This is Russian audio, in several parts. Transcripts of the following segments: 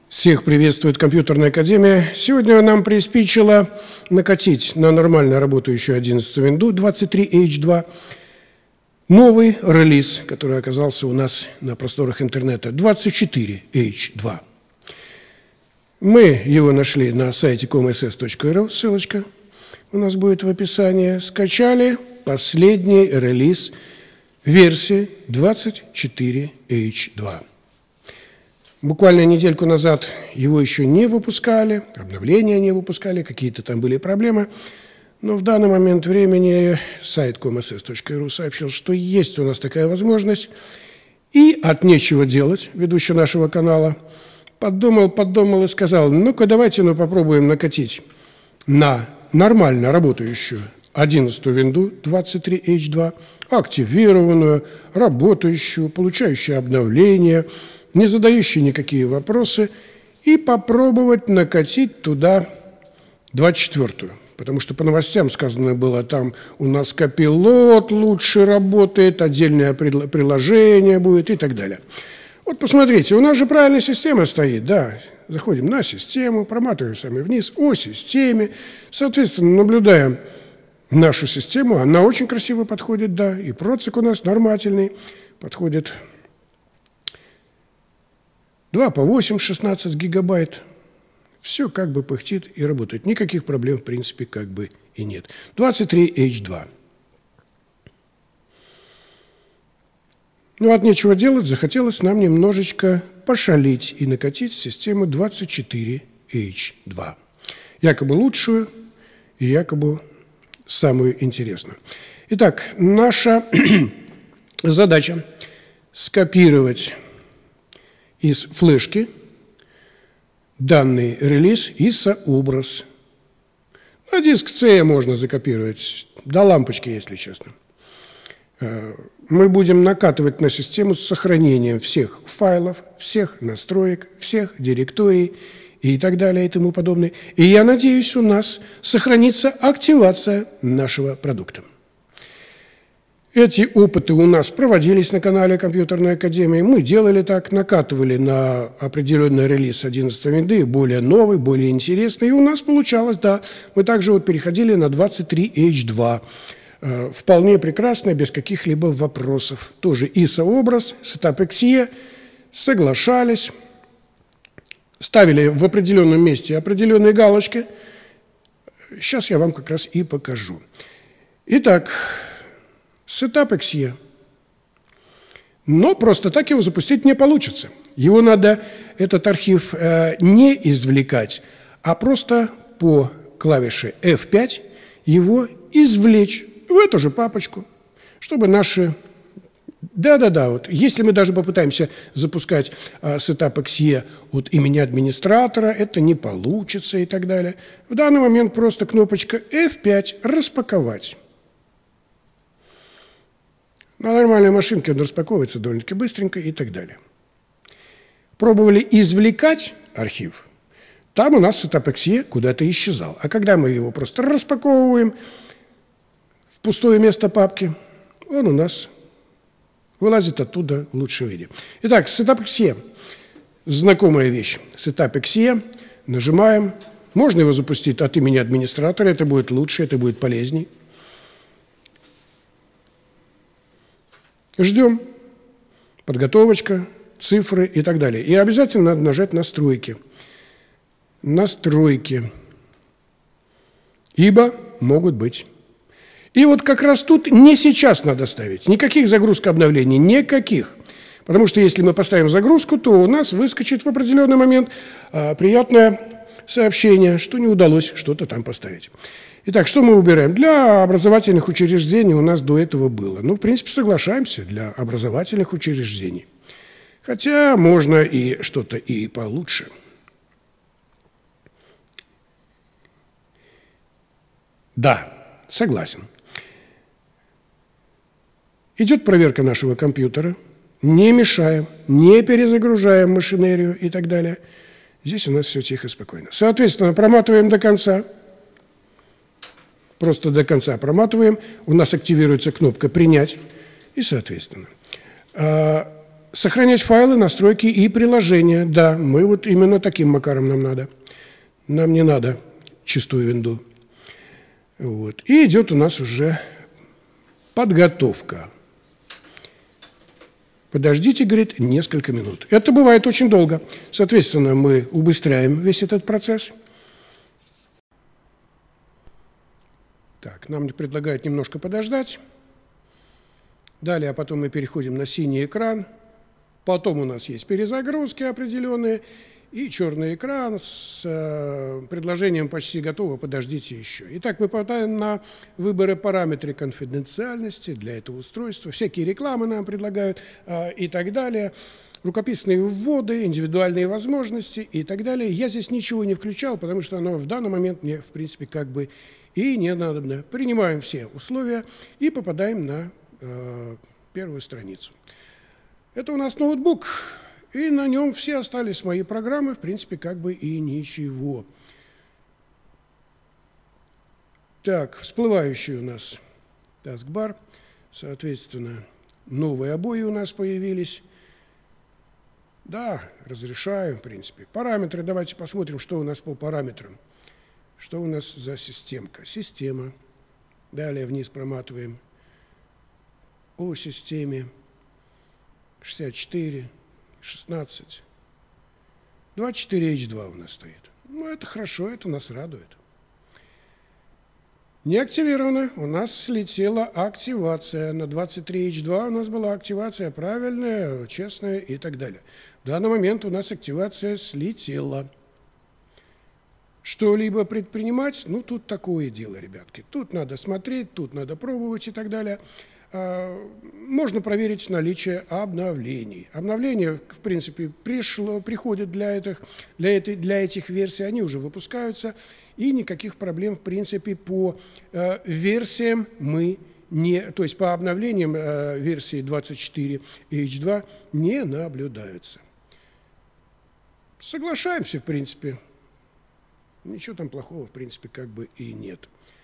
Всех приветствует Компьютерная академия. Сегодня нам приспичило накатить на нормально работающую 11-ю винду 23H2 новый релиз, который оказался у нас на просторах интернета, 24H2. Мы его нашли на сайте comss.ru, ссылочка у нас будет в описании. Скачали последний релиз версии 24H2. Буквально недельку назад его еще не выпускали, обновления не выпускали, какие-то там были проблемы. Но в данный момент времени сайт comss.ru сообщил, что есть у нас такая возможность. И от нечего делать, ведущий нашего канала, подумал и сказал, ну-ка давайте попробуем накатить на нормально работающую 11-ю винду 23H2, активированную, работающую, получающую обновления, не задающие никакие вопросы, и попробовать накатить туда 24-ю. Потому что по новостям сказано было, там у нас копилот лучше работает, отдельное приложение будет и так далее. Вот посмотрите, у нас же правильная система стоит, да. Заходим на систему, проматываем сами вниз о системе, соответственно, наблюдаем нашу систему, она очень красиво подходит, да, и процик у нас нормательный, подходит 2 по 8, 16 гигабайт. Все как бы пыхтит и работает. Никаких проблем, в принципе, как бы и нет. 23H2. Ну, от нечего делать, захотелось нам немножечко пошалить и накатить систему 24H2. Якобы лучшую и якобы самую интересную. Итак, наша задача скопировать из флешки данный релиз и сообраз. На диск C можно закопировать, до лампочки, если честно. Мы будем накатывать на систему с сохранением всех файлов, всех настроек, всех директорий и так далее и тому подобное. И я надеюсь, у нас сохранится активация нашего продукта. Эти опыты у нас проводились на канале Компьютерной академии. Мы делали так, накатывали на определенный релиз 11-й винды, более новый, более интересный. И у нас получалось, да, мы также переходили на 23H2. Вполне прекрасно, без каких-либо вопросов. Тоже ISO-образ, Setup.exe, соглашались, ставили в определенном месте определенные галочки. Сейчас я вам как раз и покажу. Итак, Setup.exe. Но просто так его запустить не получится. Его надо, этот архив, не извлекать, а просто по клавише F5 его извлечь в эту же папочку, чтобы наши... Да-да-да, вот если мы даже попытаемся запускать Setup.exe от имени администратора, это не получится и так далее. В данный момент просто кнопочка F5 «Распаковать». На нормальной машинке он распаковывается довольно-таки быстренько и так далее. Пробовали извлекать архив. Там у нас Setup.exe куда-то исчезал. А когда мы его просто распаковываем в пустое место папки, он у нас вылазит оттуда в лучшем виде. Итак, Setup.exe. Знакомая вещь. Setup.exe. Нажимаем. Можно его запустить от имени администратора. Это будет лучше, это будет полезней. Ждем. Подготовочка, цифры и так далее. И обязательно надо нажать «Настройки». Настройки. Ибо могут быть. И вот как раз тут не сейчас надо ставить. Никаких загрузок обновлений, никаких. Потому что если мы поставим загрузку, то у нас выскочит в определенный момент приятное сообщение, что не удалось что-то там поставить. Итак, что мы убираем? Для образовательных учреждений у нас до этого было. Ну, в принципе, соглашаемся, для образовательных учреждений. Хотя можно и что-то и получше. Да, согласен. Идет проверка нашего компьютера. Не мешаем, не перезагружаем машинерию и так далее. Здесь у нас все тихо, спокойно. Соответственно, проматываем до конца. Просто до конца проматываем. У нас активируется кнопка «Принять». И, соответственно, Сохранять файлы, настройки и приложения. Да, мы вот именно таким макаром нам надо. Нам не надо чистую винду. Вот. И идет у нас уже подготовка. Подождите, говорит, несколько минут. Это бывает очень долго. Соответственно, мы убыстряем весь этот процесс. Так, нам предлагают немножко подождать. Далее, а потом мы переходим на синий экран. Потом у нас есть перезагрузки определенные и черный экран с предложением «почти готово, подождите еще». Итак, мы попадаем на выборы параметры конфиденциальности для этого устройства. Всякие рекламы нам предлагают и так далее. Рукописные вводы, индивидуальные возможности и так далее. Я здесь ничего не включал, потому что оно в данный момент мне, в принципе, как бы и не надо. Принимаем все условия и попадаем на первую страницу. Это у нас ноутбук, и на нем все остались мои программы, в принципе, как бы и ничего. Так, всплывающий у нас таскбар, соответственно, новые обои у нас появились. Да, разрешаю, в принципе. Параметры, давайте посмотрим, что у нас по параметрам. Что у нас за системка? Система. Далее вниз проматываем. О системе. 64, 16, 24H2 у нас стоит. Ну, это хорошо, это нас радует. Не активировано. У нас слетела активация. На 23H2 у нас была активация правильная, честная и так далее. В данный момент у нас активация слетела. Что-либо предпринимать? Ну, тут такое дело, ребятки. Тут надо смотреть, тут надо пробовать и так далее. Можно проверить наличие обновлений. Обновления, в принципе, приходят для этих версий, они уже выпускаются, и никаких проблем, в принципе, по версиям мы не, то есть по обновлениям версии 24H2 не наблюдаются. Соглашаемся, в принципе. Ничего там плохого, в принципе, как бы и нет.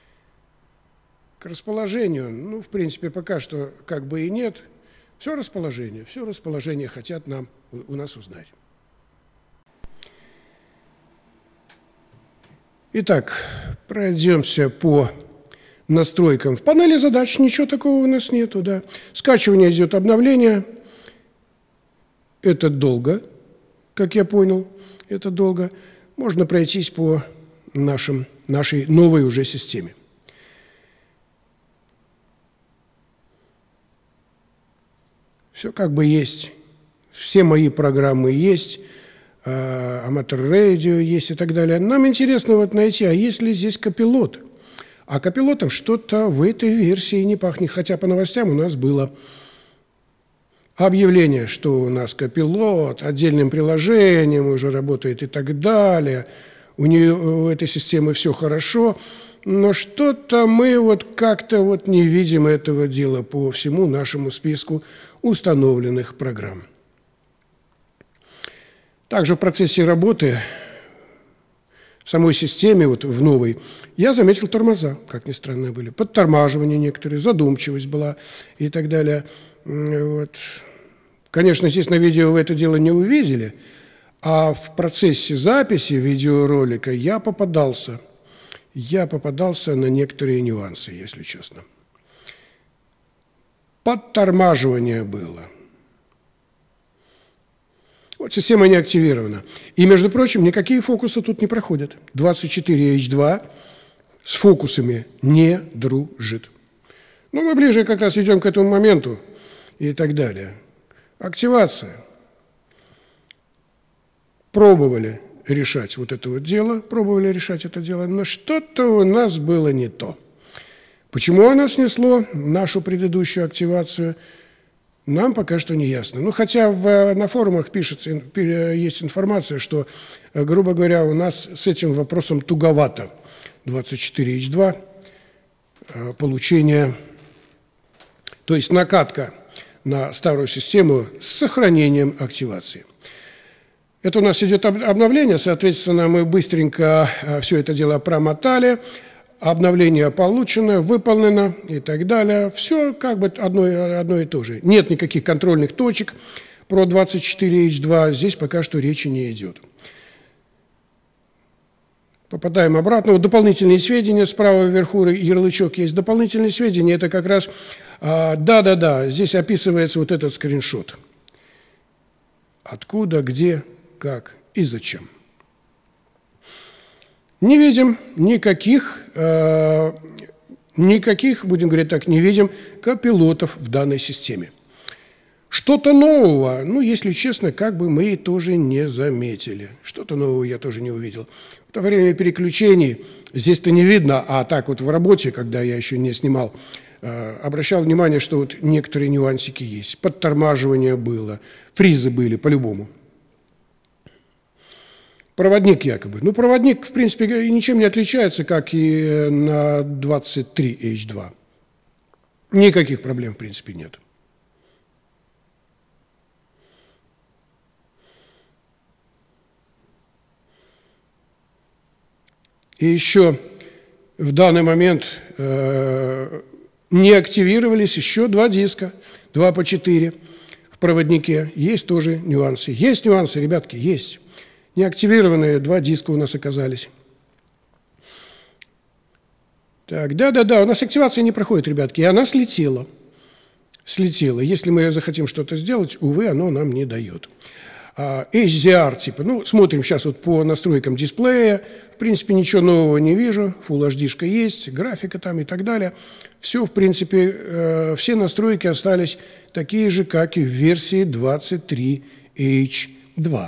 К расположению, ну, в принципе, пока что как бы и нет. Все расположение хотят у нас узнать. Итак, пройдемся по настройкам. В панели задач ничего такого у нас нету, да. Скачивание идет обновление. Это долго, как я понял, это долго. Можно пройтись по нашей новой уже системе. Все как бы есть, все мои программы есть, Amateur Radio есть и так далее. Нам интересно вот найти, а есть ли здесь копилот? А копилотом что-то в этой версии не пахнет, хотя по новостям у нас было объявление, что у нас копилот отдельным приложением уже работает и так далее. У этой системы все хорошо, но что-то мы вот как-то вот не видим этого дела по всему нашему списку установленных программ. Также в процессе работы в самой системе, вот в новой, я заметил тормоза, как ни странно были, подтормаживания некоторые, задумчивость была и так далее. Вот. Конечно, здесь на видео вы это дело не увидели, а в процессе записи видеоролика я попадался на некоторые нюансы, если честно. Подтормаживание было. Вот система не активирована. И, между прочим, никакие фокусы тут не проходят. 24H2 с фокусами не дружит. Но мы ближе как раз идем к этому моменту и так далее. Активация. Пробовали решать вот это вот дело, но что-то у нас было не то. Почему оно снесло нашу предыдущую активацию, нам пока что не ясно. Ну, хотя на форумах пишется, есть информация, что, грубо говоря, у нас с этим вопросом туговато. 24H2, получение, то есть накатка на старую систему с сохранением активации. Это у нас идет обновление, соответственно, мы быстренько все это дело промотали, обновление получено, выполнено и так далее. Все как бы одно и то же. Нет никаких контрольных точек Про 24H2 здесь пока что речи не идет. Попадаем обратно. Вот дополнительные сведения справа вверху, ярлычок есть. Дополнительные сведения – это как раз… Да, здесь описывается вот этот скриншот. Откуда, где, как и зачем. Не видим никаких, будем говорить так, не видим копилотов в данной системе. Что-то нового, ну, если честно, как бы мы тоже не заметили. Что-то нового я тоже не увидел. Во время переключений здесь-то не видно, а так вот в работе, когда я еще не снимал, обращал внимание, что вот некоторые нюансики есть. Подтормаживание было, фризы были по-любому. Проводник якобы. Ну, проводник, в принципе, ничем не отличается, как и на 23H2. Никаких проблем, в принципе, нет. И еще в данный момент не активировались еще 2 диска, 2 по 4 в проводнике. Есть тоже нюансы. Есть нюансы, ребятки, есть. Неактивированные 2 диска у нас оказались. Так, да, у нас активация не проходит, ребятки, и она слетела. Слетела. Если мы захотим что-то сделать, увы, оно нам не дает. HDR типа, ну, смотрим сейчас вот по настройкам дисплея, в принципе, ничего нового не вижу, Full HD-шка есть, графика там и так далее. Все, в принципе, все настройки остались такие же, как и в версии 23H2.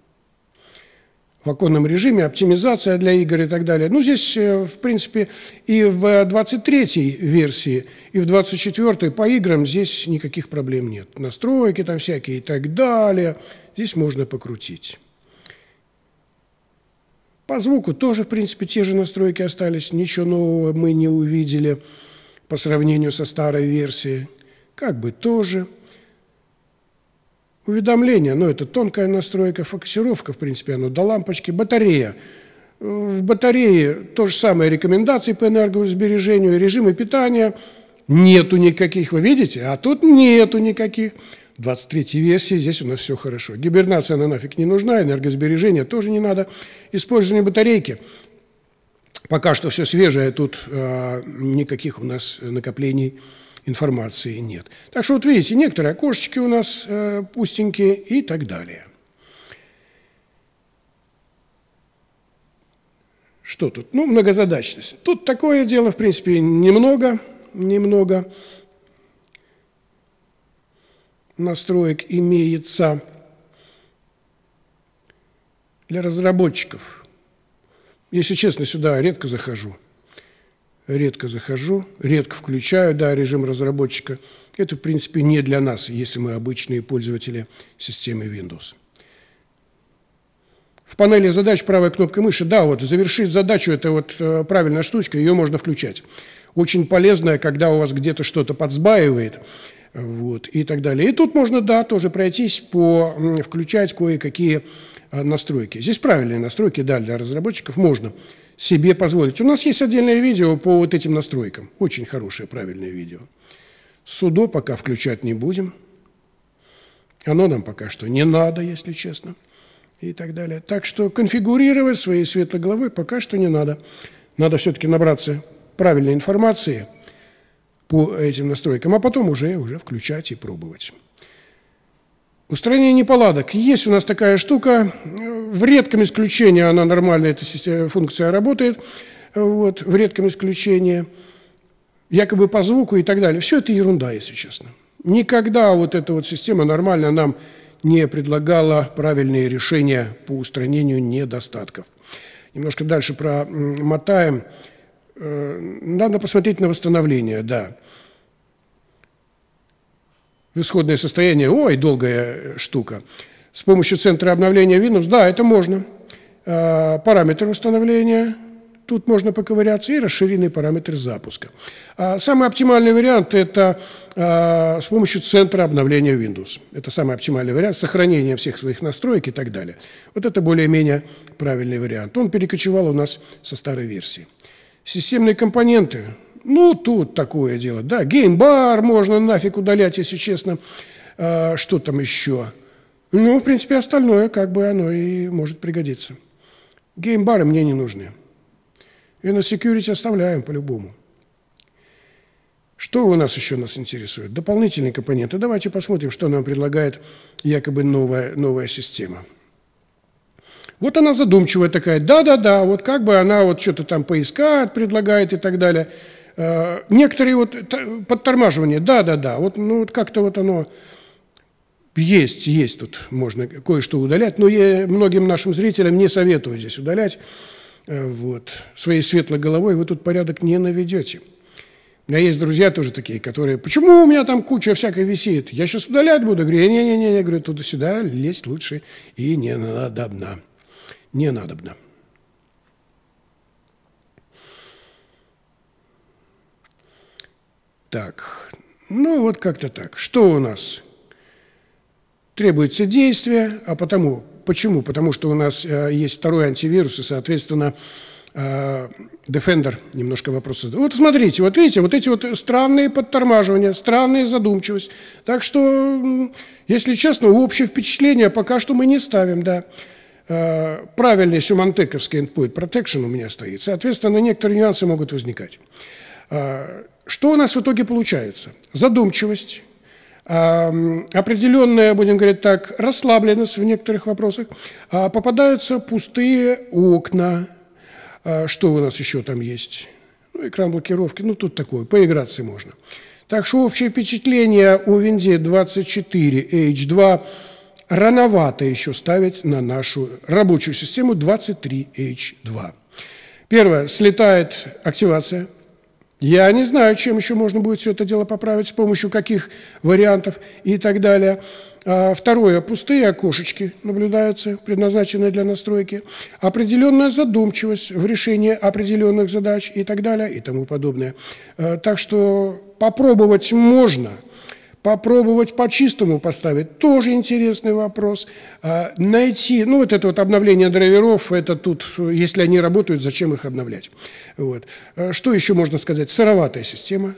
В оконном режиме, оптимизация для игр и так далее. Ну, здесь, в принципе, и в 23-й версии, и в 24-й по играм здесь никаких проблем нет. Настройки там всякие и так далее. Здесь можно покрутить. По звуку тоже, в принципе, те же настройки остались. Ничего нового мы не увидели по сравнению со старой версией. Как бы тоже. Уведомления, ну, это тонкая настройка, фокусировка, в принципе, оно до лампочки. Батарея. В батарее то же самое, рекомендации по энергосбережению, режимы питания. Нету никаких, вы видите? А тут нету никаких. В 23-й версии здесь у нас все хорошо. Гибернация, она нафиг не нужна, энергосбережение тоже не надо. Использование батарейки. Пока что все свежее, тут никаких у нас накоплений информации нет. Так что вот видите, некоторые окошечки у нас пустенькие и так далее. Что тут? Ну, многозадачность. Тут такое дело, в принципе, немного настроек имеется для разработчиков. Если честно, сюда редко захожу, редко включаю, да, режим разработчика. Это, в принципе, не для нас, если мы обычные пользователи системы Windows. В панели задач правой кнопкой мыши, да, вот завершить задачу, это вот правильная штучка, ее можно включать. Очень полезная, когда у вас где-то что-то подсбаивает, вот, и так далее. И тут можно, да, тоже пройтись, включать кое-какие настройки. Здесь правильные настройки, да, для разработчиков можно себе позволить. У нас есть отдельное видео по вот этим настройкам. Очень хорошее, правильное видео. Судо пока включать не будем. Оно нам пока что не надо, если честно. И так далее. Так что конфигурировать своей светлой головой пока что не надо. Надо все-таки набраться правильной информации по этим настройкам, а потом уже включать и пробовать. Устранение неполадок. Есть у нас такая штука. В редком исключении она нормально, эта функция работает. Вот, в редком исключении. Якобы по звуку и так далее. Все это ерунда, если честно. Никогда вот эта вот система нормально нам не предлагала правильные решения по устранению недостатков. Немножко дальше промотаем. Надо посмотреть на восстановление, да. В исходное состояние, ой, долгая штука. С помощью центра обновления Windows, да, это можно. Параметр восстановления, тут можно поковыряться, и расширенный параметр запуска. Самый оптимальный вариант – это с помощью центра обновления Windows. Это самый оптимальный вариант, сохранение всех своих настроек и так далее. Вот это более-менее правильный вариант. Он перекочевал у нас со старой версии. Системные компоненты. Ну, тут такое дело, да, геймбар можно нафиг удалять, если честно. Что там еще? Ну, в принципе, остальное, как бы оно и может пригодиться. Геймбары мне не нужны. И на security оставляем по-любому. Что у нас еще нас интересует? Дополнительные компоненты. Давайте посмотрим, что нам предлагает якобы новая система. Вот она задумчивая такая. Да-да-да, вот как бы она вот что-то там поискать предлагает и так далее. Некоторые вот подтормаживания. Да-да-да, вот, ну, вот как-то вот оно есть тут, можно кое-что удалять, но я многим нашим зрителям не советую здесь удалять. Вот. Своей светлой головой вы тут порядок не наведете. У меня есть друзья тоже такие, которые, почему у меня там куча всякой висит? Я сейчас удалять буду. Говорю, не-не-не, говорю, туда-сюда лезть лучше и не надобно. Не надобно. Так, ну вот как-то так. Что у нас? Требуется действие, а потому, почему? Потому что у нас есть второй антивирус, и, соответственно, Defender немножко вопросы. Вот смотрите, вот видите, вот эти вот странные подтормаживания, странная задумчивость. Так что, если честно, общее впечатление пока что мы не ставим, да. Правильный сюмантековский endpoint protection у меня стоит. Соответственно, некоторые нюансы могут возникать. Что у нас в итоге получается? Задумчивость, определенная, будем говорить так, расслабленность в некоторых вопросах, попадаются пустые окна. Что у нас еще там есть? Ну, экран блокировки, ну, тут такое, поиграться можно. Так что общее впечатление у Windows 24 H2 рановато еще ставить на нашу рабочую систему 23 H2. Первое, слетает активация. Я не знаю, чем еще можно будет все это дело поправить, с помощью каких вариантов и так далее. Второе, пустые окошечки наблюдаются, предназначенные для настройки. Определенная задумчивость в решении определенных задач и так далее и тому подобное. Так что попробовать можно. Попробовать по-чистому поставить – тоже интересный вопрос. Найти, ну, вот это вот обновление драйверов, это тут, если они работают, зачем их обновлять? Вот. Что еще можно сказать? Сыроватая система,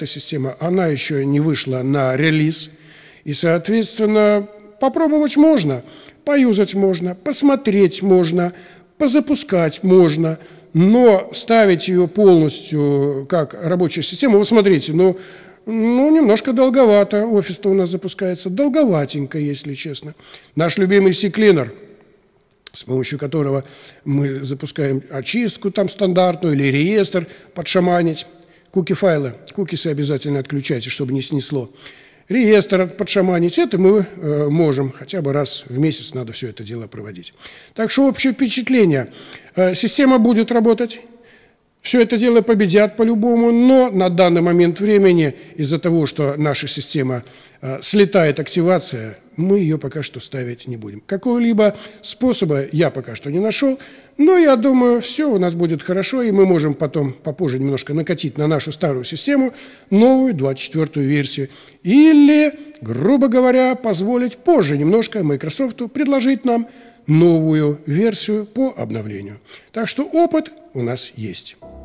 она еще не вышла на релиз. И, соответственно, попробовать можно, поюзать можно, посмотреть можно, позапускать можно, но ставить ее полностью как рабочую систему, вы смотрите, ну, немножко долговато. Офис-то у нас запускается долговатенько, если честно. Наш любимый CCleaner, с помощью которого мы запускаем очистку там стандартную или реестр, подшаманить. Куки-файлы, кукисы обязательно отключайте, чтобы не снесло. Реестр подшаманить, это мы можем, хотя бы раз в месяц надо все это дело проводить. Так что общее впечатление. Система будет работать. Все это дело победят по-любому, но на данный момент времени из-за того, что наша система слетает активация, мы ее пока что ставить не будем. Какого-либо способа я пока что не нашел, но я думаю, все у нас будет хорошо, и мы можем потом попозже немножко накатить на нашу старую систему новую 24-ю версию. Или, грубо говоря, позволить позже немножко Microsoft предложить нам новую версию по обновлению. Так что опыт у нас есть.